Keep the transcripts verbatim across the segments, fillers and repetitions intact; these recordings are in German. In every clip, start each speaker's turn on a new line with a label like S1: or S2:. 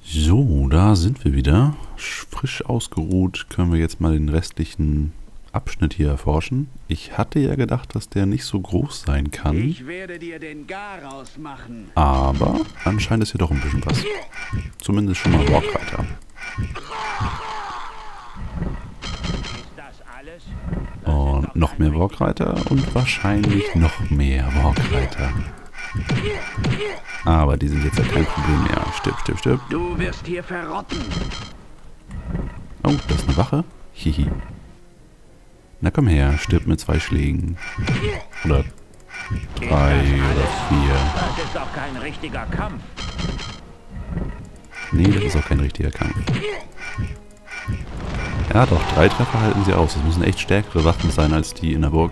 S1: So, da sind wir wieder. Frisch ausgeruht können wir jetzt mal den restlichen Abschnitt hier erforschen. Ich hatte ja gedacht, dass der nicht so groß sein kann.
S2: Ich werde dir den Garaus machen.
S1: Aber anscheinend ist hier doch ein bisschen was. Zumindest schon mal Walkreiter.
S2: Ist das alles?
S1: Und noch mehr Walkreiter und wahrscheinlich noch mehr Walkreiter. Aber die sind jetzt ja kein Problem mehr. Stirb, stirb, stirb.
S2: Du wirst hier verrotten.
S1: Oh, das ist eine Wache. Hihi. Na komm her, stirb mit zwei Schlägen. Oder drei oder vier.
S2: Das ist doch kein richtiger Kampf.
S1: Nee, das ist auch kein richtiger Kampf. Ja doch, drei Treffer halten sie aus. Das müssen echt stärkere Waffen sein als die in der Burg.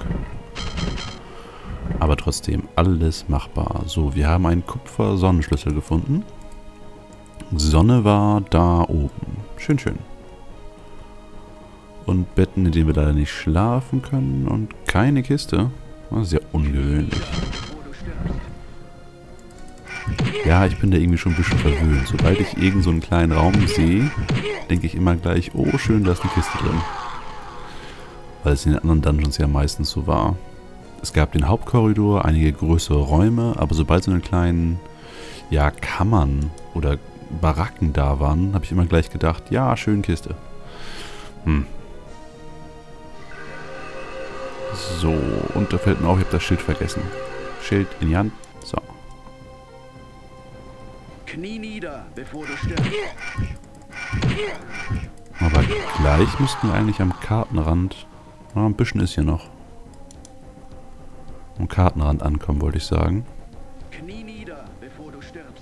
S1: Aber trotzdem, alles machbar. So, wir haben einen Kupfer-Sonnenschlüssel gefunden. Sonne war da oben. Schön, schön. Und Betten, in denen wir leider nicht schlafen können. Und keine Kiste. Das ist ja ungewöhnlich. Ja, ich bin da irgendwie schon ein bisschen verwöhnt. Sobald ich irgend so einen kleinen Raum sehe, denke ich immer gleich, oh schön, da ist eine Kiste drin. Weil es in den anderen Dungeons ja meistens so war. Es gab den Hauptkorridor, einige größere Räume, aber sobald so eine kleinen, ja, Kammern oder Baracken da waren, habe ich immer gleich gedacht, ja, schön Kiste. Hm. So, und da fällt mir auf, ich habe das Schild vergessen. Schild in die Hand. So.
S2: Knie nieder, bevor du stirbst.
S1: Aber gleich müssten wir eigentlich am Kartenrand, na, ein bisschen ist hier noch. Am Kartenrand ankommen, wollte ich sagen.
S2: Knie nieder, bevor du stirbst.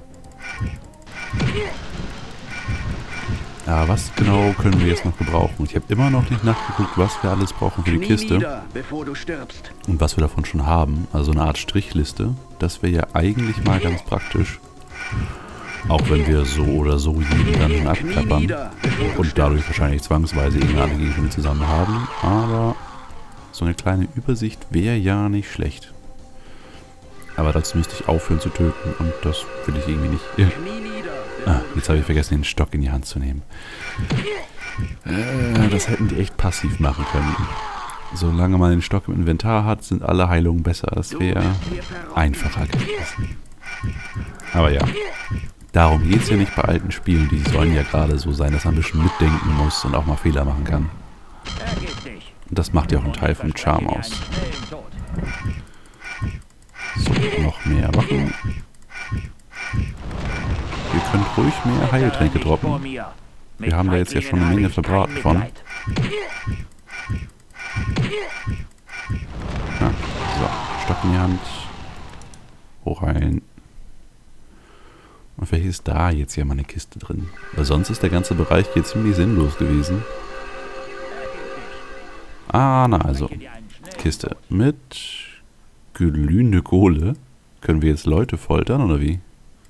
S1: Ja, was genau können wir jetzt noch gebrauchen? Ich habe immer noch nicht nachgeguckt, was wir alles brauchen für die
S2: Knie
S1: Kiste.
S2: nieder, bevor du stirbst.
S1: Und was wir davon schon haben. Also eine Art Strichliste. Das wäre ja eigentlich mal ganz praktisch. Auch wenn wir so oder so jeden Dungeon abklappern. Und dadurch wahrscheinlich zwangsweise irgendeine andere Gegenstände zusammen haben. Aber so eine kleine Übersicht wäre ja nicht schlecht. Aber dazu müsste ich aufhören zu töten. Und das will ich irgendwie nicht. Ja. Ah, jetzt habe ich vergessen, den Stock in die Hand zu nehmen. Äh, das hätten die echt passiv machen können. Solange man den Stock im Inventar hat, sind alle Heilungen besser. Das wäre einfacher gewesen. Aber ja, darum geht es ja nicht bei alten Spielen. Die sollen ja gerade so sein, dass man ein bisschen mitdenken muss und auch mal Fehler machen kann. Und das macht ja auch einen Teil vom Charme aus. So, noch mehr Wachen. Ihr könnt ruhig mehr Heiltränke droppen. Wir haben da jetzt ja schon eine Menge verbraten von. Ja, so, Stock in die Hand. Hoch rein. Und vielleicht ist da jetzt ja mal eine Kiste drin. Weil sonst ist der ganze Bereich hier ziemlich sinnlos gewesen. Ah, na also. Kiste mit glühende Kohle. Können wir jetzt Leute foltern, oder wie?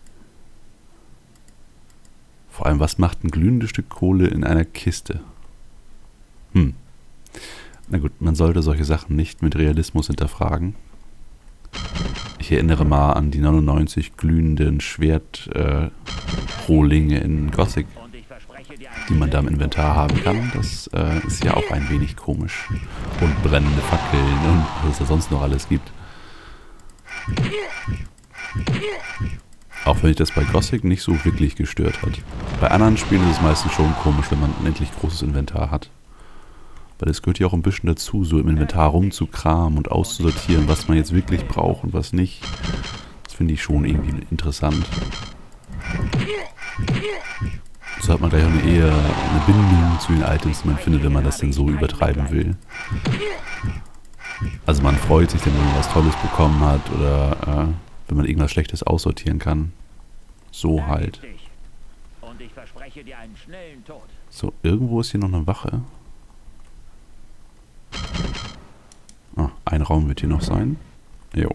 S1: Vor allem, was macht ein glühendes Stück Kohle in einer Kiste? Hm. Na gut, man sollte solche Sachen nicht mit Realismus hinterfragen. Ich erinnere mal an die neunundneunzig glühenden Schwertrohlinge äh, in Gothic, die man da im Inventar haben kann. Das äh, ist ja auch ein wenig komisch. Und brennende Fackeln und was es da sonst noch alles gibt. Auch wenn ich das bei Gothic nicht so wirklich gestört hat. Bei anderen Spielen ist es meistens schon komisch, wenn man ein endlich großes Inventar hat. Weil es gehört ja auch ein bisschen dazu, so im Inventar rumzukramen und auszusortieren, was man jetzt wirklich braucht und was nicht. Das finde ich schon irgendwie interessant. So hat man gleich auch eine eher eine Bindung zu den Items, die man findet, wenn man das denn so übertreiben will. Also man freut sich, wenn man was Tolles bekommen hat oder äh, wenn man irgendwas Schlechtes aussortieren kann. So halt. So, irgendwo ist hier noch eine Wache. Ah, ein Raum wird hier noch sein. Jo.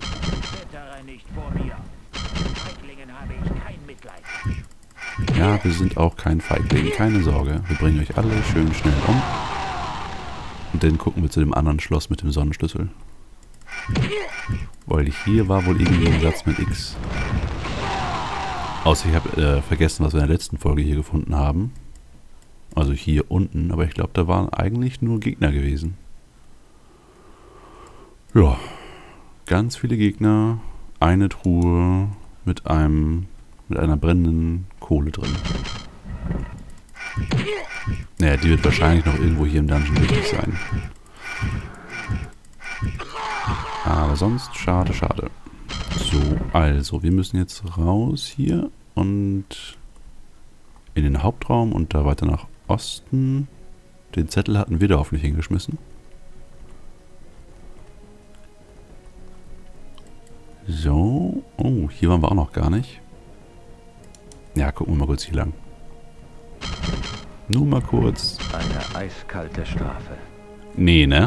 S1: Ja, wir sind auch kein Feigling, keine Sorge. Wir bringen euch alle schön schnell um. Und dann gucken wir zu dem anderen Schloss mit dem Sonnenschlüssel. Weil hier war wohl irgendwie ein Satz mit X. Außer ich habe äh, vergessen, was wir in der letzten Folge hier gefunden haben. Also hier unten. Aber ich glaube, da waren eigentlich nur Gegner gewesen. Ja. Ganz viele Gegner. Eine Truhe mit einem mit einer brennenden Kohle drin. Naja, die wird wahrscheinlich noch irgendwo hier im Dungeon wichtig sein. Aber sonst schade, schade. So, also, wir müssen jetzt raus hier und in den Hauptraum und da weiter nach Osten. Den Zettel hatten wir da hoffentlich hingeschmissen. So, oh, hier waren wir auch noch gar nicht. Ja, gucken wir mal kurz hier lang. Nur mal kurz.
S2: Eine eiskalte Strafe.
S1: Nee, ne?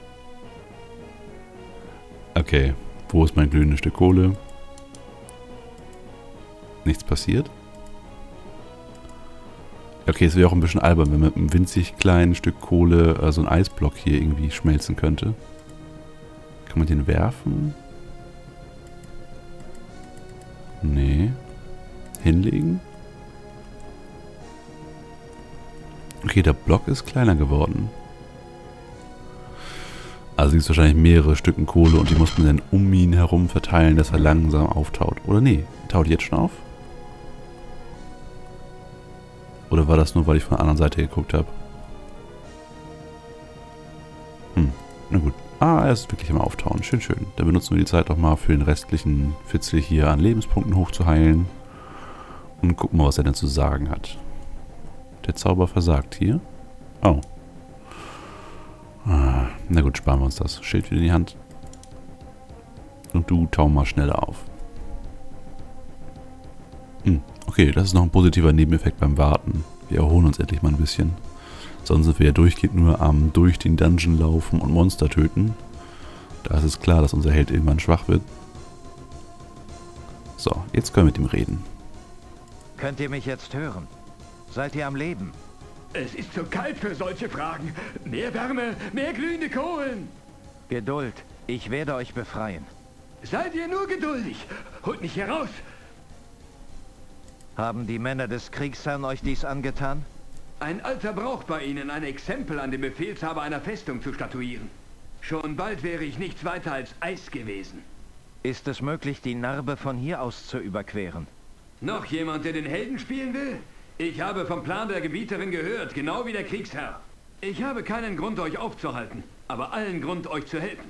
S1: Okay, wo ist mein glühendes Stück Kohle? Nichts passiert. Okay, es wäre auch ein bisschen albern, wenn man mit einem winzig kleinen Stück Kohle äh, so ein Eisblock hier irgendwie schmelzen könnte. Kann man den werfen? Nee. Hinlegen? Okay, der Block ist kleiner geworden. Also gibt es wahrscheinlich mehrere Stücken Kohle und die muss man dann um ihn herum verteilen, dass er langsam auftaut. Oder nee, taut jetzt schon auf? Oder war das nur, weil ich von der anderen Seite geguckt habe? Hm, na gut. Ah, er ist wirklich am Auftauen. Schön, schön. Dann benutzen wir die Zeit doch mal für den restlichen Fitzel hier an Lebenspunkten hochzuheilen. Und gucken mal, was er denn zu sagen hat. Der Zauber versagt hier. Oh. Ah, na gut, sparen wir uns das. Schild wieder in die Hand. Und du tau mal schneller auf. Hm, okay, das ist noch ein positiver Nebeneffekt beim Warten. Wir erholen uns endlich mal ein bisschen. Sonst sind wir ja durchgehend nur am durch den Dungeon laufen und Monster töten. Da ist es klar, dass unser Held irgendwann schwach wird. So, jetzt können wir mit ihm reden.
S3: Könnt ihr mich jetzt hören? Seid ihr am Leben?
S2: Es ist zu kalt für solche Fragen. Mehr Wärme, mehr glühende Kohlen.
S3: Geduld, ich werde euch befreien.
S2: Seid ihr nur geduldig. Holt mich heraus.
S3: Haben die Männer des Kriegsherrn euch dies angetan?
S2: Ein alter Brauch bei ihnen, ein Exempel an den Befehlshaber einer Festung zu statuieren. Schon bald wäre ich nichts weiter als Eis gewesen.
S3: Ist es möglich, die Narbe von hier aus zu überqueren?
S2: Noch jemand, der den Helden spielen will? Ich habe vom Plan der Gebieterin gehört, genau wie der Kriegsherr. Ich habe keinen Grund, euch aufzuhalten, aber allen Grund, euch zu helfen.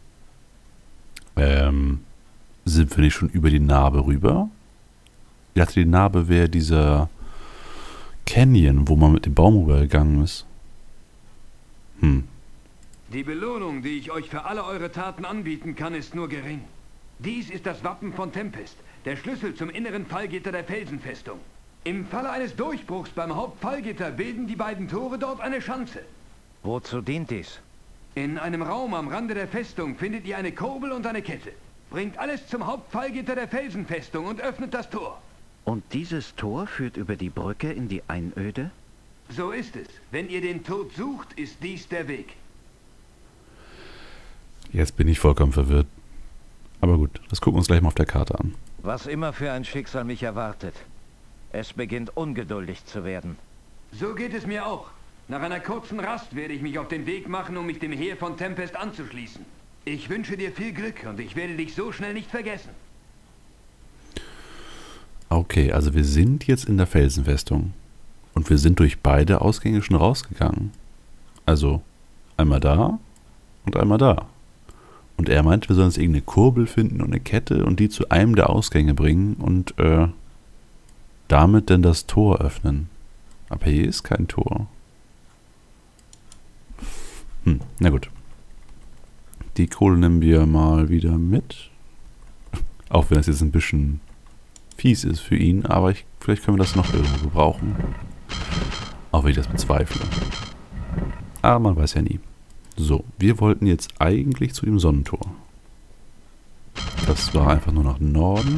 S1: Ähm, sind wir nicht schon über die Narbe rüber? Ich dachte, die Narbe wäre dieser Canyon, wo man mit dem Baum rübergegangen ist. Hm.
S2: Die Belohnung, die ich euch für alle eure Taten anbieten kann, ist nur gering. Dies ist das Wappen von Tempest, der Schlüssel zum inneren Fallgitter der Felsenfestung. Im Falle eines Durchbruchs beim Hauptfallgitter bilden die beiden Tore dort eine Schanze.
S3: Wozu dient dies?
S2: In einem Raum am Rande der Festung findet ihr eine Kurbel und eine Kette. Bringt alles zum Hauptfallgitter der Felsenfestung und öffnet das Tor.
S4: Und dieses Tor führt über die Brücke in die Einöde?
S2: So ist es. Wenn ihr den Tod sucht, ist dies der Weg.
S1: Jetzt bin ich vollkommen verwirrt. Aber gut, das gucken wir uns gleich mal auf der Karte an.
S3: Was immer für ein Schicksal mich erwartet. Es beginnt ungeduldig zu werden.
S2: So geht es mir auch. Nach einer kurzen Rast werde ich mich auf den Weg machen, um mich dem Heer von Tempest anzuschließen. Ich wünsche dir viel Glück und ich werde dich so schnell nicht vergessen.
S1: Okay, also wir sind jetzt in der Felsenfestung. Und wir sind durch beide Ausgänge schon rausgegangen. Also einmal da und einmal da. Und er meinte, wir sollen jetzt irgendeine Kurbel finden und eine Kette und die zu einem der Ausgänge bringen und äh, damit dann das Tor öffnen. Aber hier ist kein Tor. Hm, na gut. Die Kohle nehmen wir mal wieder mit. Auch wenn das jetzt ein bisschen fies ist für ihn, aber ich, vielleicht können wir das noch irgendwo gebrauchen. Auch wenn ich das bezweifle. Aber man weiß ja nie. So, wir wollten jetzt eigentlich zu dem Sonnentor. Das war einfach nur nach Norden.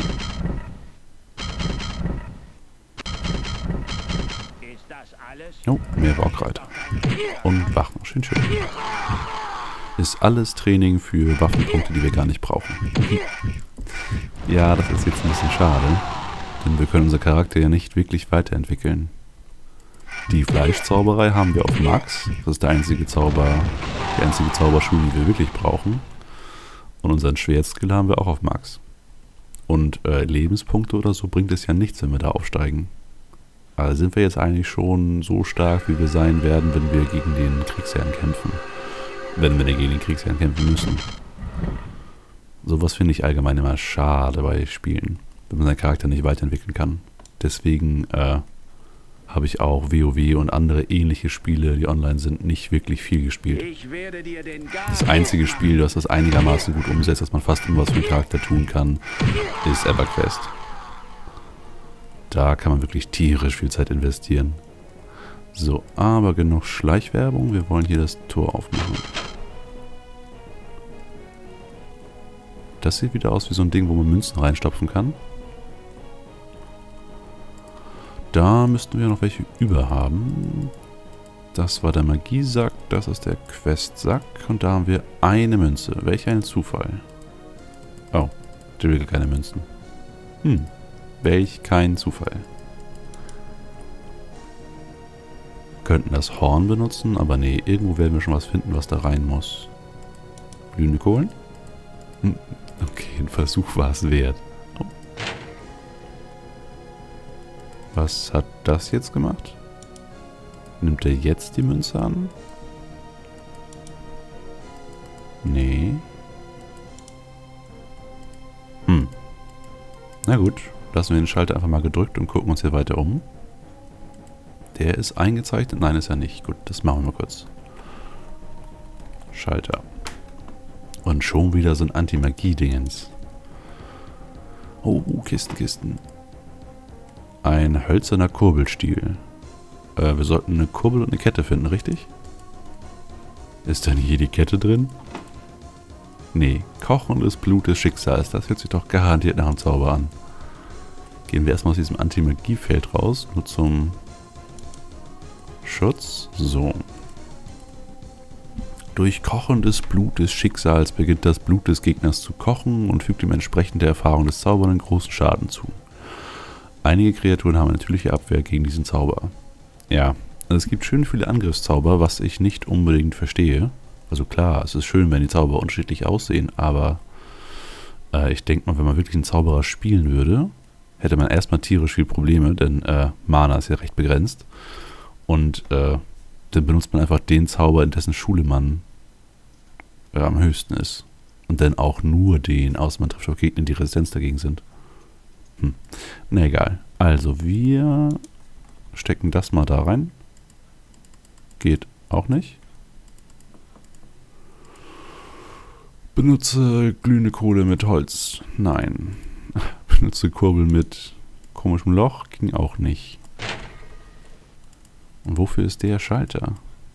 S2: Ist das alles?
S1: Oh, mehr Rauchreiter. Und Wachen. Schön, schön. Ist alles Training für Waffenpunkte, die wir gar nicht brauchen. Ja, das ist jetzt ein bisschen schade. Denn wir können unser Charakter ja nicht wirklich weiterentwickeln. Die Fleischzauberei haben wir auf Max. Das ist der einzige Zauber, die einzige Zauberschule, die wir wirklich brauchen. Und unseren Schwertskill haben wir auch auf Max. Und äh, Lebenspunkte oder so bringt es ja nichts, wenn wir da aufsteigen. Also sind wir jetzt eigentlich schon so stark, wie wir sein werden, wenn wir gegen den Kriegsherrn kämpfen. Wenn wir denn gegen den Kriegsherrn kämpfen müssen. Sowas finde ich allgemein immer schade bei Spielen, wenn man seinen Charakter nicht weiterentwickeln kann. Deswegen äh, habe ich auch WoW und andere ähnliche Spiele, die online sind, nicht wirklich viel gespielt. Das einzige Spiel, das das einigermaßen gut umsetzt, dass man fast immer was für den Charakter tun kann, ist EverQuest. Da kann man wirklich tierisch viel Zeit investieren. So, aber genug Schleichwerbung. Wir wollen hier das Tor aufmachen. Das sieht wieder aus wie so ein Ding, wo man Münzen reinstopfen kann. Da müssten wir noch welche über haben. Das war der Magiesack, das ist der Questsack. Und da haben wir eine Münze. Welch ein Zufall. Oh, der will keine Münzen. Hm, welch kein Zufall. Könnten das Horn benutzen, aber nee, irgendwo werden wir schon was finden, was da rein muss. Glühende Kohlen? Hm, okay, ein Versuch war es wert. Oh. Was hat das jetzt gemacht? Nimmt er jetzt die Münze an? Nee. Hm. Na gut, lassen wir den Schalter einfach mal gedrückt und gucken uns hier weiter um. Der ist eingezeichnet? Nein, ist er nicht. Gut, das machen wir mal kurz. Schalter. Und schon wieder so ein Anti-Magie-Dingens. Oh, Kisten, Kisten. Ein hölzerner Kurbelstiel. Äh, wir sollten eine Kurbel und eine Kette finden, richtig? Ist da nicht hier die Kette drin? Nee, kochendes Blut des Schicksals. Das hört sich doch garantiert nach einem Zauber an. Gehen wir erstmal aus diesem Anti-Magie-Feld raus. Nur zum Schutz. So. Durch Kochen des Blut des Schicksals beginnt das Blut des Gegners zu kochen und fügt ihm entsprechend der Erfahrung des Zaubers einen großen Schaden zu. Einige Kreaturen haben eine natürliche Abwehr gegen diesen Zauber. Ja, also es gibt schön viele Angriffszauber, was ich nicht unbedingt verstehe. Also klar, es ist schön, wenn die Zauber unterschiedlich aussehen, aber äh, ich denke mal, wenn man wirklich einen Zauberer spielen würde, hätte man erstmal tierisch viele Probleme, denn äh, Mana ist ja recht begrenzt. Und äh, dann benutzt man einfach den Zauber, in dessen Schule man äh, am höchsten ist. Und dann auch nur den, außer man trifft auf Gegner, die Resistenz dagegen sind. Hm. Na egal. Also wir stecken das mal da rein. Geht auch nicht. Benutze glühende Kohle mit Holz. Nein. Benutze Kurbel mit komischem Loch. Ging auch nicht. Und wofür ist der Schalter?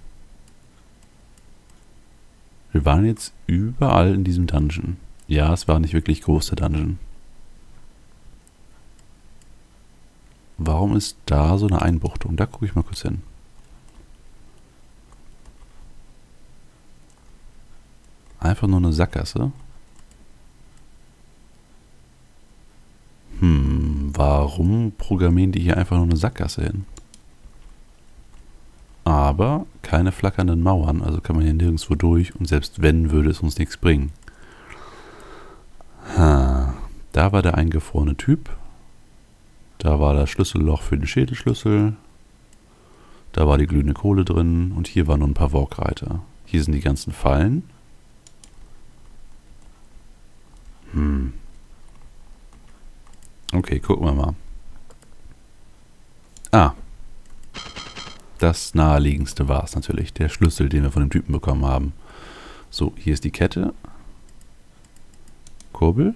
S1: Wir waren jetzt überall in diesem Dungeon. Ja, es war nicht wirklich groß, der Dungeon. Warum ist da so eine Einbuchtung? Da gucke ich mal kurz hin. Einfach nur eine Sackgasse. Hm, warum programmieren die hier einfach nur eine Sackgasse hin? Aber keine flackernden Mauern, also kann man hier nirgendwo durch und selbst wenn, würde es uns nichts bringen. Ha, da war der eingefrorene Typ. Da war das Schlüsselloch für den Schädelschlüssel. Da war die glühende Kohle drin und hier waren nur ein paar Walkreiter. Hier sind die ganzen Fallen. Hm. Okay, gucken wir mal. Ah. Das naheliegendste war es natürlich. Der Schlüssel, den wir von dem Typen bekommen haben. So, hier ist die Kette. Kurbel.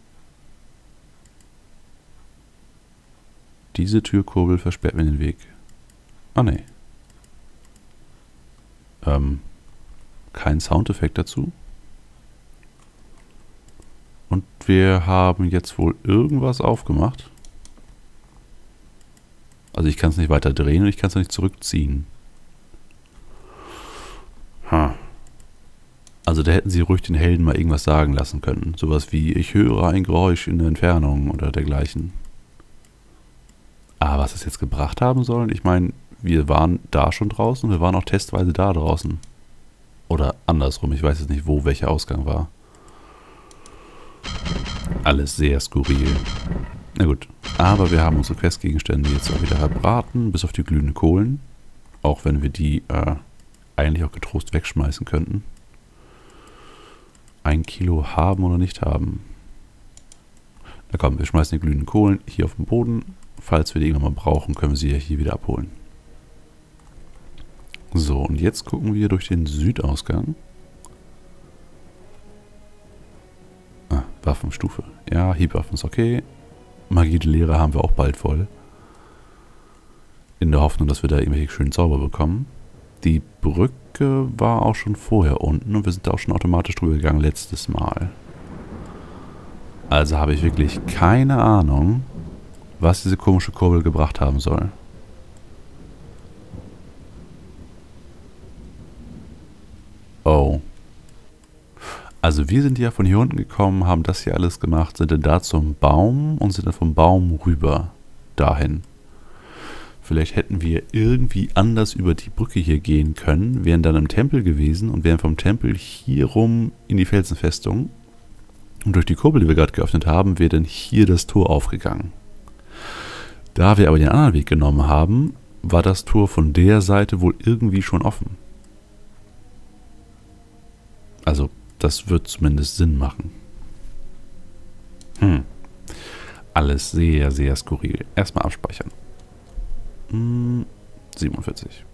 S1: Diese Türkurbel versperrt mir den Weg. Ah, ne. Ähm. Kein Soundeffekt dazu. Und wir haben jetzt wohl irgendwas aufgemacht. Also ich kann es nicht weiter drehen und ich kann es nicht zurückziehen. Ha. Also da hätten sie ruhig den Helden mal irgendwas sagen lassen können. Sowas wie, ich höre ein Geräusch in der Entfernung oder dergleichen. Aber was das jetzt gebracht haben soll, ich meine, wir waren da schon draußen und wir waren auch testweise da draußen. Oder andersrum, ich weiß jetzt nicht, wo welcher Ausgang war. Alles sehr skurril. Na gut, aber wir haben unsere Questgegenstände jetzt auch wieder verbraten, bis auf die glühenden Kohlen. Auch wenn wir die äh, eigentlich auch getrost wegschmeißen könnten. Ein Kilo haben oder nicht haben. Na komm, wir schmeißen die glühenden Kohlen hier auf den Boden. Falls wir die irgendwann mal brauchen, können wir sie ja hier wieder abholen. So, und jetzt gucken wir durch den Südausgang. Ah, Waffenstufe. Ja, Hiebwaffen ist okay. Magielehre haben wir auch bald voll. In der Hoffnung, dass wir da irgendwelche schönen Zauber bekommen. Die Brücke war auch schon vorher unten und wir sind da auch schon automatisch drüber gegangen letztes Mal. Also habe ich wirklich keine Ahnung, was diese komische Kurbel gebracht haben soll. Oh. Also wir sind ja von hier unten gekommen, haben das hier alles gemacht, sind dann da zum Baum und sind dann vom Baum rüber dahin. Vielleicht hätten wir irgendwie anders über die Brücke hier gehen können, wären dann im Tempel gewesen und wären vom Tempel hier rum in die Felsenfestung. Und durch die Kurbel, die wir gerade geöffnet haben, wäre dann hier das Tor aufgegangen. Da wir aber den anderen Weg genommen haben, war das Tor von der Seite wohl irgendwie schon offen. Also, das wird zumindest Sinn machen. Hm. Alles sehr, sehr skurril. Erstmal abspeichern. Hm, siebenundvierzig.